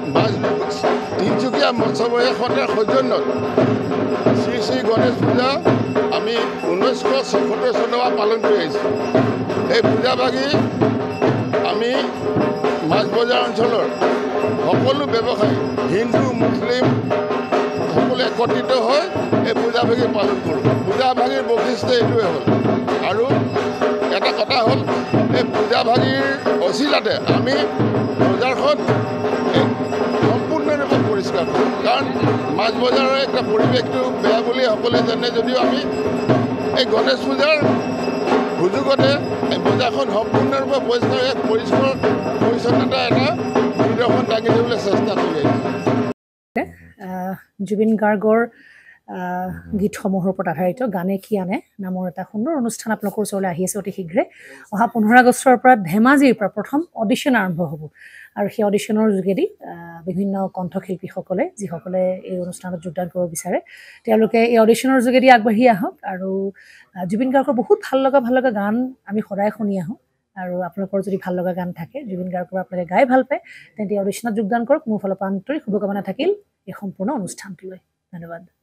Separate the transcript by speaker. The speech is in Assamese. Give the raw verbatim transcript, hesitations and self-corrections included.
Speaker 1: মাছ তিনিচুকীয়া মৎস্যময় সন্থাৰ সৌজন্যত শ্ৰী শ্ৰী গণেশ পূজা আমি ঊনৈছশ ছয়সত্তৰ চনৰ পৰা পালন কৰি আহিছোঁ। এই পূজা ভাগি আমি মাছ বজাৰ অঞ্চলৰ সকলো ব্যৱসায়ী হিন্দু মুছলিম সকলো একত্ৰিত হৈ এই পূজা ভাগি পালন কৰোঁ। পূজা ভাগিৰ বৈশিষ্ট্য এইটোৱে হ'ল। আৰু এটা কথা হ'ল, এই পূজা ভাগিৰ অচিলাতে আমি বজাৰখন সম্পূৰ্ণৰূপে পৰিষ্কাৰ কৰোঁ। কাৰণ মাছ বজাৰৰ একটা পৰিৱেশটো বেয়া বুলি সকলোৱে জানে যদিও আমি এই গণেশ পূজাৰ সুযোগতে এই বজাৰখন সম্পূৰ্ণৰূপে পৰিষ্কাৰ এক পৰিষ্কাৰ পৰিচ্ছন্নতা এটা নিদৰ্শন দাঙি ধৰিবলৈ চেষ্টা কৰি আহিছোঁ।
Speaker 2: জুবিন গাৰ্গৰ গীতসমূহৰ ওপৰত আধাৰিত গানে কি আনে নামৰ এটা সুন্দৰ অনুষ্ঠান আপোনালোকৰ ওচৰলৈ আহি আছে অতি শীঘ্ৰে। অহা পোন্ধৰ আগষ্টৰ পৰা ধেমাজিৰ পৰা প্ৰথম অডিশ্যন আৰম্ভ হ'ব আৰু সেই অডিশ্যনৰ যোগেদি বিভিন্ন কণ্ঠশিল্পীসকলে যিসকলে এই অনুষ্ঠানত যোগদান কৰিব বিচাৰে তেওঁলোকে এই অডিশ্যনৰ যোগেদি আগবাঢ়ি আহক। আৰু জুবিন গাৰ্গৰ বহুত ভাল লগা ভাল লগা গান আমি সদায় শুনি আহোঁ। আৰু আপোনালোকৰ যদি ভাল লগা গান থাকে জুবিন গাৰ্গৰ আপোনালোকে গাই ভাল পায় তেন্তে অডিশ্যনত যোগদান কৰক। মোৰ ফালৰ পৰা আন্তৰিক শুভকামনা থাকিল এই সম্পূৰ্ণ অনুষ্ঠানটোলৈ। ধন্যবাদ।